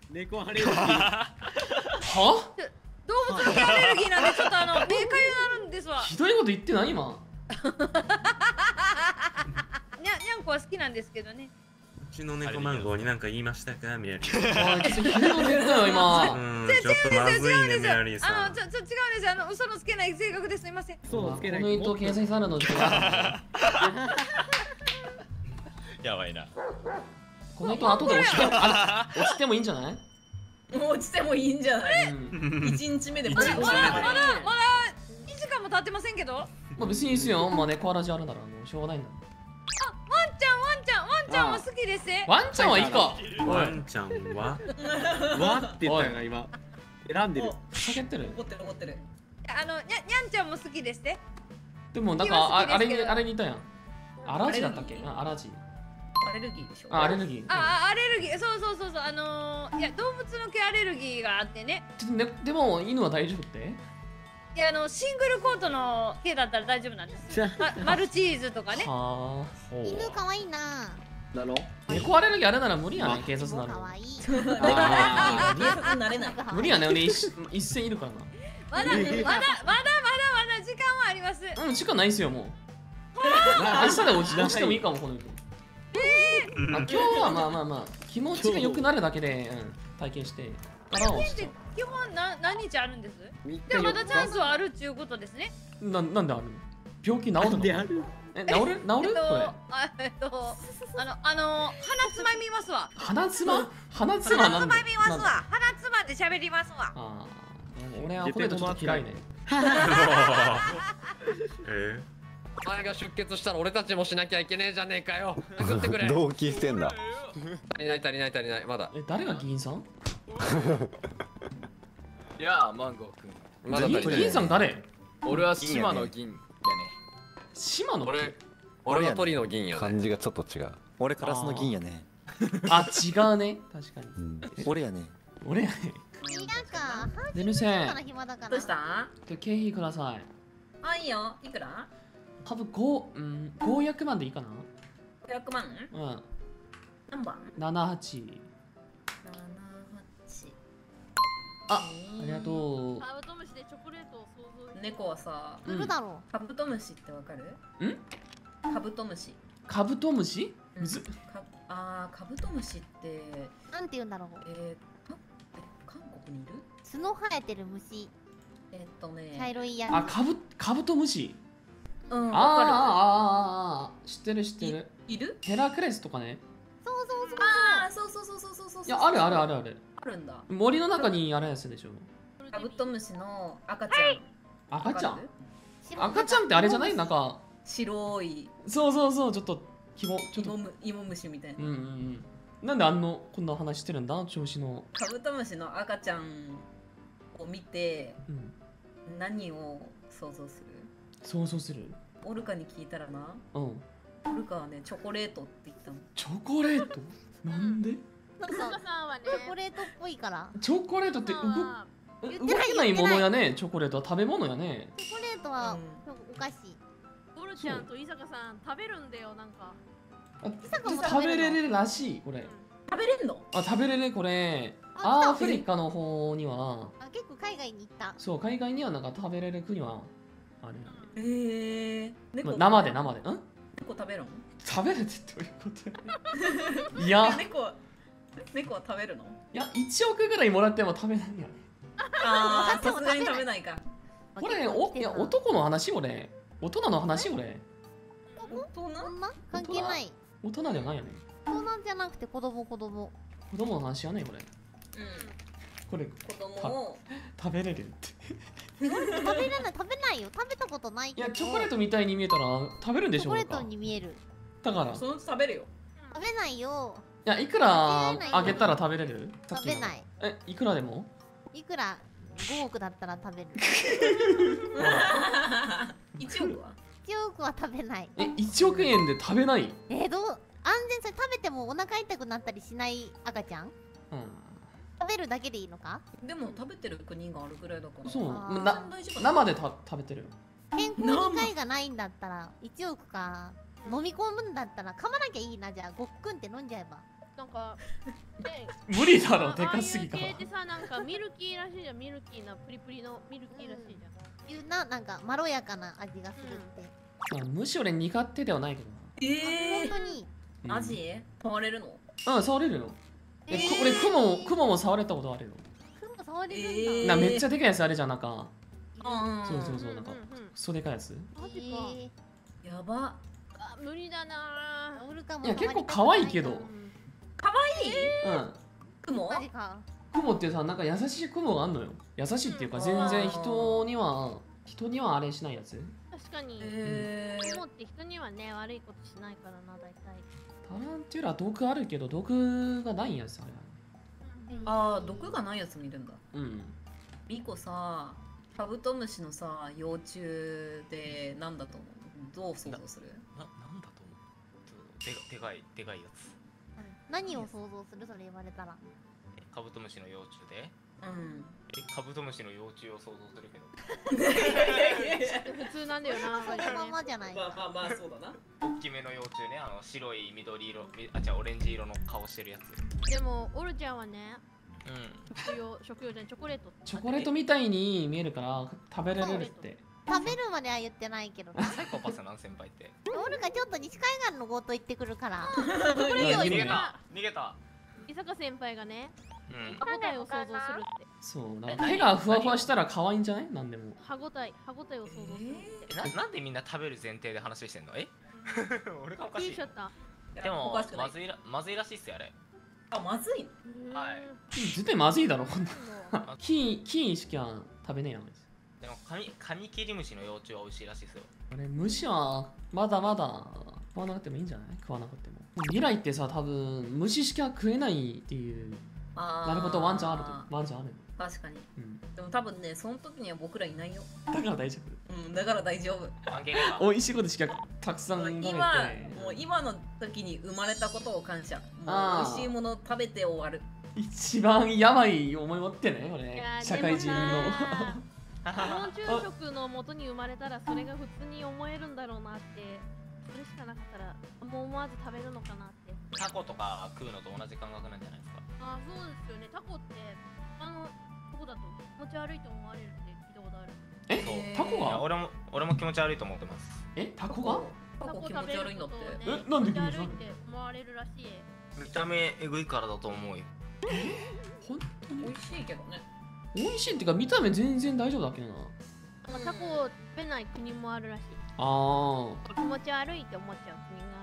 猫アレルギー。 は？ 動物の毛アレルギーなんでちょっと目かゆなるんですわ。 ひどいこと言ってない今。 にゃんこは好きなんですけどね。 うちの猫マンゴーに何か言いましたか、メアリー。 おい、ちょっとひどいこと言ったよ今。 ちょっとまずいね、メアリーさん。 違うんですよ。嘘のつけない性格ですいません。 そうつけない。 この糸掲載されるのって。 やばいな。 この糸後で押してもいいんじゃない？ もう落ちてもいいんじゃない？ うん。 1日目でまだ2時間も経ってませんけど。 まあ別にいいですよ。まあ猫アラジあるならもうしょうがないんだ。 ワンちゃんは好きです。 ワンちゃんはいいか。 ワンちゃんはわって言ったよな今。選んでる。 ふざけてる。 怒ってる怒ってる。 にゃんちゃんも好きですね。 でもなんかあれにいたやん。アラジだったっけ？アラジ。 アレルギーでしょ。 アレルギー。 アレルギー、そう。いや動物の毛アレルギーがあってね。 でも犬は大丈夫って？ いやシングルコートの毛だったら大丈夫なんです。マルチーズとかね。 はあ。 犬可愛いな。 だろ。 猫アレルギーあれなら無理やね、警察なの。 可愛い。 警察になれない。 無理やね、俺一斉いるからな。 まだ時間はあります。 うん、時間ないっすよ、もう。明日で落ちてもいいかも、この人。今日はまあ、気持ちが良くなるだけで、体験して。 基本何日あるんです？でもまだチャンスはあるっちゅうことですね。 なんであるの？病気治るの？ である。 治る？これ。 鼻つまみますわ。 鼻つまなんで？ 鼻つまで喋りますわ。 俺はこれちょっと嫌いね。 お前が出血したら俺たちもしなきゃいけねえじゃねえかよ。作ってくれ。 同期してんだ。 足りないまだ。 誰が議員さん？ いやあ、マンゴーくん。 まだ足りない。 議員さん誰？ 俺は島の銀やね。 島の？ 俺は鳥の銀やね。 感じがちょっと違う。 俺カラスの銀やね。 あ、違うね。確かに。 俺やね。 俺やね。出るせん。 どうした？ 経費ください。 あ、いいよ。いくら？ 多分500万でいいかな。 500万？ うん。 何番 ？78。ありがとう。 カブトムシでチョコレートを想像。 猫はさ、 いるだろカブトムシってわかる？カブトムシ。 カブトムシ？ カブトムシってなんて言うんだろう。 韓国にいる？ 角生えてる虫。茶色いやつ。 あ、カブトムシ。知ってる。 いる？ ヘラクレスとかね。 そう。 いや、ある。 あるんだ。 森の中にあるやつでしょ。 カブトムシの赤ちゃん。 赤ちゃんってあれじゃない？なんか白い。 そう、ちょっと芋虫みたいな。 なんでこんな話してるんだ？調子のカブトムシの赤ちゃんを見て何を想像する？オルカに聞いたらな。オルカはね、チョコレートって言ったの。 チョコレート？なんで？ チョコレートっぽいから。 チョコレートって動けないものやね。チョコレートは食べ物やね。 チョコレートはお菓子。 ボルちゃんと伊坂さん食べるんだよ、なんか。 食べれるらしい、これ。 食べれんの？ 食べれる、これ。アフリカの方には。 結構海外に行った。 そう、海外にはなんか食べれる国はある。 猫生で。 猫食べるの？ 食べるってどういうこと？いや。 猫は食べるの？ いや、1億ぐらいもらっても食べないよね。 さすがに食べないか。 これ、男の話？俺大人の話？俺関係ない。 大人じゃないよね。 大人じゃなくて子供の話やね、これ。これ子供を食べれるって。 食べないよ。食べたことないけど。 いや、チョコレートみたいに見えたら食べるんでしょうか。 チョコレートに見える。 だからそのうち食べるよ。 食べないよ。 いや、いくらあげたら食べれる？ 食べない。 いくらでも？ いくら5億だったら食べる。 1億は ？1億は食べない。 1億円で食べない？ 安全？それ食べてもお腹痛くなったりしない赤ちゃん？食べるだけでいいのか？ でも食べてる国があるぐらいだから。 そう、生で食べてる。 健康に害がないんだったら1億か。飲み込むんだったら噛まなきゃいいな。じゃあごっくんって飲んじゃえば。 なんかね無理だろ、でかすぎかああいらう系ってさ、なんかミルキーらしいじゃん。ミルキーなプリプリのミルキーらしいじゃん。 いうなんかまろやかな味がするって。 まあむしろ俺苦手ではないけど本当に。 マジ触れるの？ な。うん、触れるよ。俺雲も触れたことあるよ。 雲触れるんだ。 めっちゃでかいやつあるじゃん、なんか。 そうそう、なんかクソでかいやつ。 マジか。 やば。 あ、無理だな。 オルカもいや結構可愛いけど。 可愛い？ うん。 雲？ マジか。 雲ってさ、なんか優しい雲があんのよ。優しいっていうか全然人にはあれしないやつ。 確かに。雲って人にはね悪いことしないからな、大体。 タランテュラ毒あるけど毒がないやつあれ。 ああ、毒がないやつ見るんだ。 うん。 ミコさ、カブトムシのさ幼虫でなんだと思う？どう想像する？ なんだと思う？でかいやつ。 何を想像する？それ言われたら。 カブトムシの幼虫で？ うん。 カブトムシの幼虫を想像するけど。 普通なんだよな。 そのままじゃない。 まあそうだな。 大きめの幼虫ね、白い緑色、オレンジ色の顔してるやつ。 でもオルちゃんはね、食用じゃん、チョコレート。 チョコレートみたいに見えるから食べられるって。 食べるまでは言ってないけどな。 サイコパスなん先輩って。 オルカちょっと西海岸の強盗行ってくるから。 逃げた。 伊坂先輩がね、歯ごたえを想像するって。 そうだ。手がふわふわしたら可愛いんじゃない？なんでも。 歯ごたえを想像するって。 なんでみんな食べる前提で話してんの？俺がおかしい。 ちゃった。 でもまずいらしいっすよあれ。 あ、まずいの？ はい。 絶対まずいだろこんな。金しか食べねえやん。 でもカニキリムシの幼虫は美味しいらしいですよ。 俺虫はまだまだ食わなくてもいいんじゃない？食わなくても。未来ってさ、多分虫しか食えないっていうなるほど。ワンチャンある。 確かに。でも多分ね、その時には僕らいないよ。 だから大丈夫。だから大丈夫。 美味しいことしかたくさん食べて。 もう今の時に生まれたことを感謝。もう美味しいもの食べて終わる。 一番やばい思い持ってね、俺社会人の。 昆虫食の元に生まれたらそれが普通に思えるんだろうなって。それしかなかったらもう思わず食べるのかなって。 タコとか食うのと同じ感覚なんじゃないですか？ あ、そうですよね。タコってどこだと気持ち悪いと思われるって聞いたことある。 タコが？ 俺も気持ち悪いと思ってます。 タコが？ タコ気持ち悪いんだって。 なんで気持ち悪いって思われるらしい。 見た目エグいからだと思うよ。 本当に美味しいけどね。 美味しいっていうか見た目全然大丈夫だけどな。 タコを食べない国もあるらしい。 ああ。 気持ち悪いって思っちゃう国が